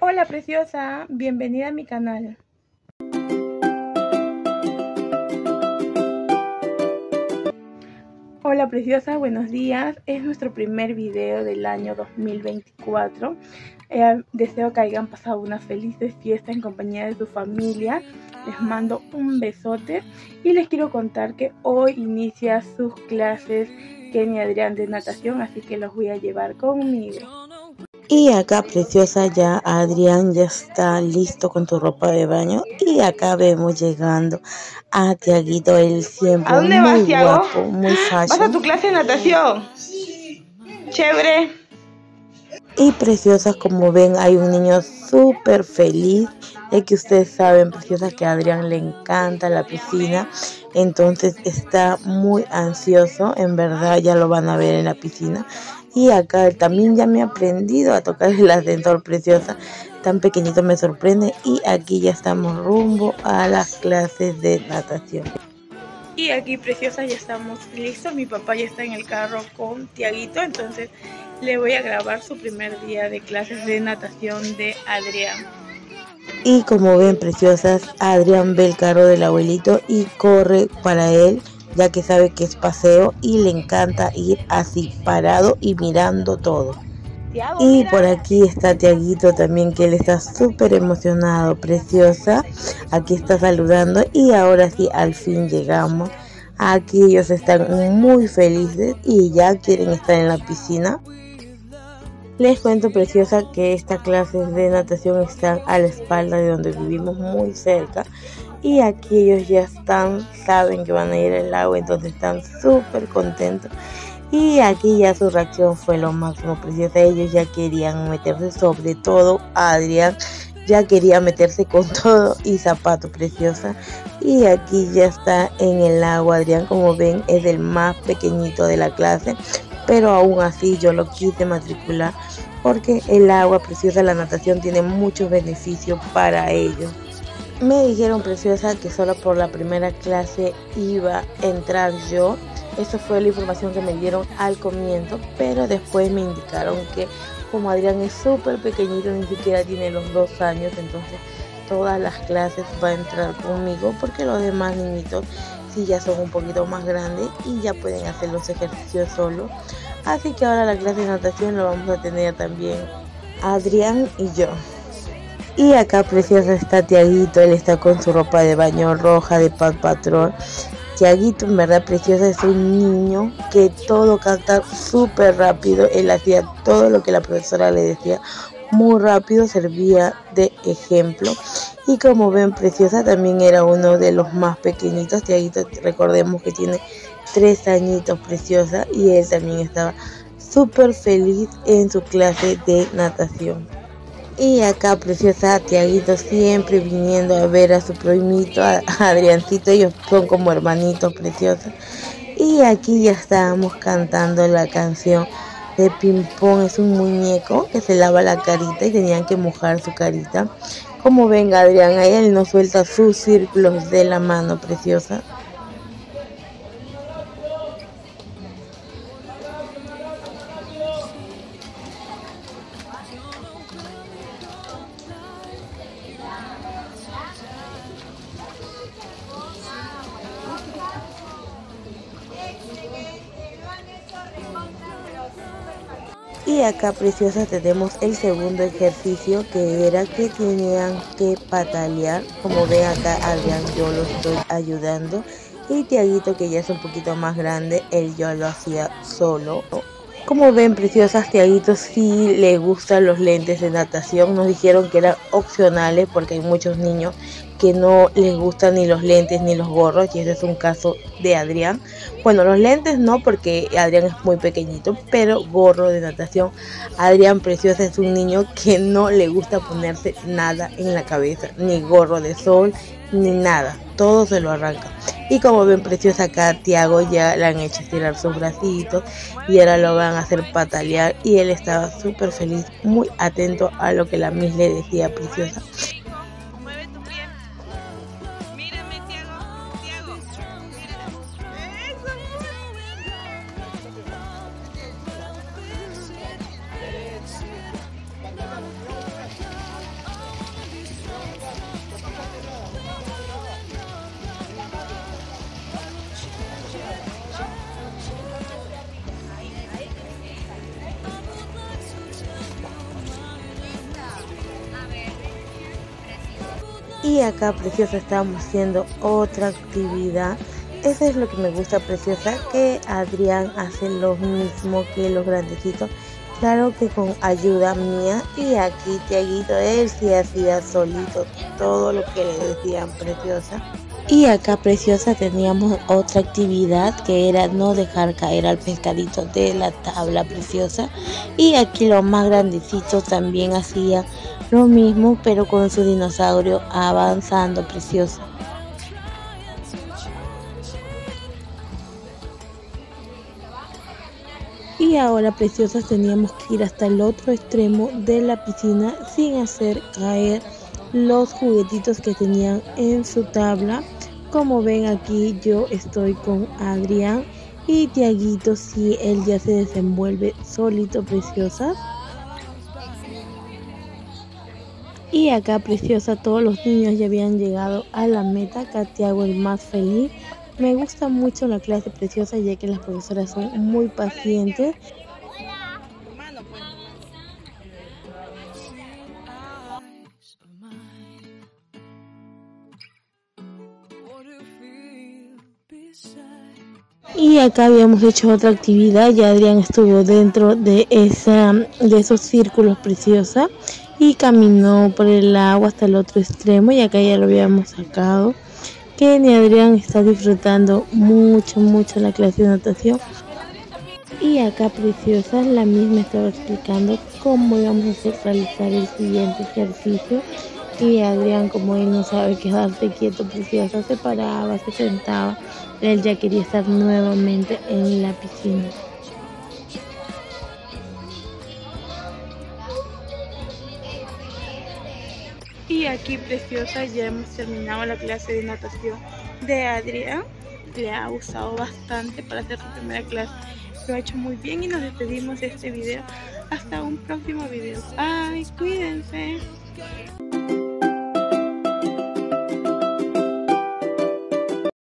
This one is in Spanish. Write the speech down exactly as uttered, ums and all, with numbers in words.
Hola preciosa, bienvenida a mi canal. Hola preciosa, buenos días. Es nuestro primer video del año dos mil veinticuatro. Eh, deseo que hayan pasado una feliz fiesta en compañía de su familia. Les mando un besote y les quiero contar que hoy inicia sus clases Kenny y Adrián de natación, así que los voy a llevar conmigo. Y acá preciosa, ya Adrián ya está listo con tu ropa de baño. Y acá vemos llegando a Tiaguito, él siempre ¿A dónde muy vas, Tiago? guapo, muy fashion. ¿Vas a tu clase de natación? Chévere. Y preciosas, como ven, hay un niño súper feliz. Es que ustedes saben, preciosas, que a Adrián le encanta la piscina. Entonces está muy ansioso, en verdad ya lo van a ver en la piscina. Y acá también ya me he aprendido a tocar el ascensor, preciosa. Tan pequeñito me sorprende. Y aquí ya estamos rumbo a las clases de natación. Y aquí preciosa ya estamos listos. Mi papá ya está en el carro con Tiaguito, entonces le voy a grabar su primer día de clases de natación de Adrián. Y como ven, preciosas, Adrián ve el carro del abuelito y corre para él, ya que sabe que es paseo y le encanta ir así parado y mirando todo. Tiago, y mira. Por aquí está Tiaguito también, que él está súper emocionado, preciosa. Aquí está saludando y ahora sí, al fin llegamos. Aquí ellos están muy felices y ya quieren estar en la piscina. Les cuento, preciosa, que estas clases de natación están a la espalda de donde vivimos, muy cerca. Y aquí ellos ya están, saben que van a ir al agua, entonces están súper contentos. Y aquí ya su reacción fue lo máximo, preciosa. Ellos ya querían meterse, sobre todo Adrián, ya quería meterse con todo y zapato, preciosa. Y aquí ya está en el agua. Adrián, como ven, es el más pequeñito de la clase, pero aún así yo lo quise matricular porque el agua, preciosa, la natación tiene muchos beneficios para ellos. Me dijeron, preciosa, que solo por la primera clase iba a entrar yo. Esa fue la información que me dieron al comienzo, pero después me indicaron que como Adrián es súper pequeñito, ni siquiera tiene los dos años, entonces todas las clases va a entrar conmigo, porque los demás niñitos sí ya son un poquito más grandes y ya pueden hacer los ejercicios solos. Así que ahora la clase de natación la vamos a tener también Adrián y yo. Y acá, preciosa, está Tiaguito. Él está con su ropa de baño roja de Paw Patrol. Tiaguito, en verdad, preciosa, es un niño que todo capta súper rápido. Él hacía todo lo que la profesora le decía muy rápido, servía de ejemplo. Y como ven, preciosa, también era uno de los más pequeñitos. Tiaguito, recordemos que tiene tres añitos, preciosa, y él también estaba súper feliz en su clase de natación. Y acá, preciosa, Tiaguito siempre viniendo a ver a su primito, a Adriancito. Ellos son como hermanitos, preciosos. Y aquí ya estábamos cantando la canción de Ping Pong. Es un muñeco que se lava la carita y tenían que mojar su carita. Como ven, Adrián, ahí él no suelta sus círculos de la mano, preciosa. Y acá, preciosa, tenemos el segundo ejercicio, que era que tenían que patalear. Como ven acá, Adrián, yo lo estoy ayudando. Y Tiaguito, que ya es un poquito más grande, él ya lo hacía solo. Como ven, preciosas, Tiaguito sí le gustan los lentes de natación. Nos dijeron que eran opcionales porque hay muchos niños que no les gustan ni los lentes ni los gorros, y ese es un caso de Adrián. Bueno, los lentes no, porque Adrián es muy pequeñito, pero gorro de natación. Adrián, preciosa, es un niño que no le gusta ponerse nada en la cabeza, ni gorro de sol, ni nada, todo se lo arranca. Y como ven, preciosa, acá Tiago ya le han hecho estirar sus bracitos y ahora lo van a hacer patalear, y él estaba súper feliz, muy atento a lo que la Miss le decía, preciosa. Y acá, Preciosa, estábamos haciendo otra actividad. Eso es lo que me gusta, Preciosa, que Adrián hace lo mismo que los grandecitos. Claro que con ayuda mía. Y aquí Tiaguito, él sí hacía solito todo lo que le decían, Preciosa. Y acá, Preciosa, teníamos otra actividad que era no dejar caer al pescadito de la tabla, Preciosa. Y aquí los más grandecitos también hacían lo mismo, pero con su dinosaurio avanzando, Preciosa. Y ahora, Preciosas, teníamos que ir hasta el otro extremo de la piscina sin hacer caer los juguetitos que tenían en su tabla. Como ven, aquí yo estoy con Adrián y Tiaguito, sí, él ya se desenvuelve solito, Preciosas. Y acá, Preciosa, todos los niños ya habían llegado a la meta. Acá Tiago, el más feliz. Me gusta mucho la clase, Preciosa, ya que las profesoras son muy pacientes. Y acá habíamos hecho otra actividad, ya Adrián estuvo dentro de, esa, de esos círculos, Preciosa, y caminó por el agua hasta el otro extremo, y acá ya lo habíamos sacado. Que ni Adrián está disfrutando mucho, mucho la clase de natación. Y acá, Preciosa, la misma estaba explicando cómo íbamos a hacer realizar el siguiente ejercicio. Y Adrián, como él no sabe quedarse quieto, Preciosa, se paraba, se sentaba. Él ya quería estar nuevamente en la piscina. Y aquí, Preciosa, ya hemos terminado la clase de natación de Adrián. Le ha gustado bastante para hacer su primera clase. Lo ha hecho muy bien y nos despedimos de este video. Hasta un próximo video. Bye, cuídense.